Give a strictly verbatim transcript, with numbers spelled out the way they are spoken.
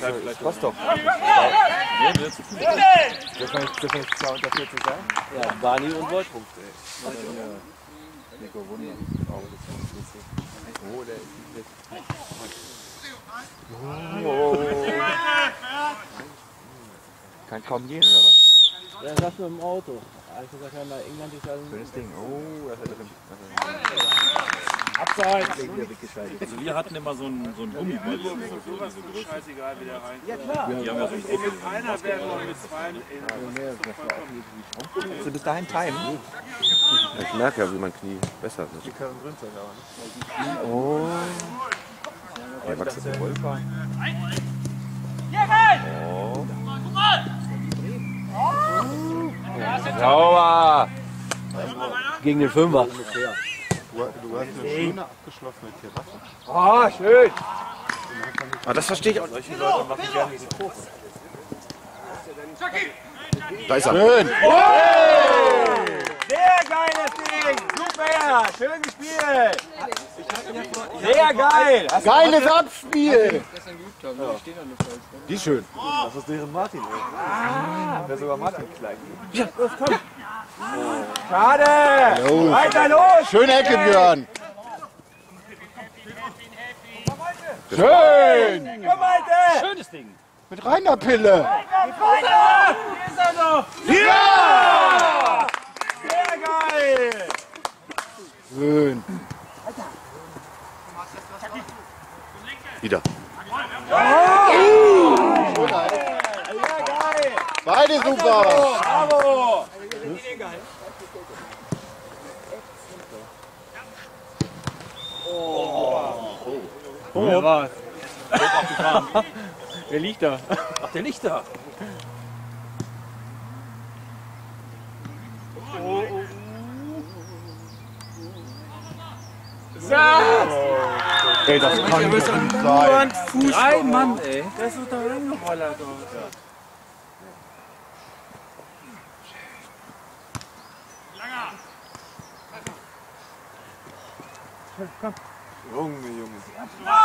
das passt doch. Nee, mir zu viel. Dürfen wir nicht zwei unter vierzig sein? Ja, Barney und Wolfpunkt, ey. Nico Wunder. Oh, das ist nicht so. Oh, der ist nicht. Oh. Kann kaum gehen, oder was? Ja, das mit dem Auto. Also gesagt, ja, mal England ist also Schönes Ding. Oh, das hat er. Abseits. Also wir hatten immer so einen, so einen Gummiball. So, so, so Scheißegal, wie der rein. Ja, klar. die haben ja so Mit einer wäre noch mit zwei. Willst du bis dahin timen? Ich merke ja, wie mein Knie besser wird. Die können drin sein, aber nicht. Oh. Der wachsende Wolf. Sauber! Gegen den Fünfer. Du, du hast eine schöne abgeschlossene Terrasse. Oh, schön! Ah, das verstehe ich auch. Solche Leute machen gerne diese Kurve. Da ist er. Schön! Sehr geiles Ding! Super! Schön gespielt! Sehr geil! Geiles Abspiel! Die ist schön. Das ist deren Martin. Ah, wäre sogar Martin klein. Ja, los, komm! Schade! Los. Weiter los! Schöne Ecke, Björn. Schön! Komm, Malte! Schönes Ding. Mit reiner Pille. Hier ist er noch! Ja! Sehr geil! Schön. Wieder. Sehr geil! Beide super. Bravo! Oh, wer war's? Wer liegt da? Ach, der liegt da. Ey, das kann nicht sein. Drei Mann, ey. Der ist doch da reingerollert. Junge, Junge.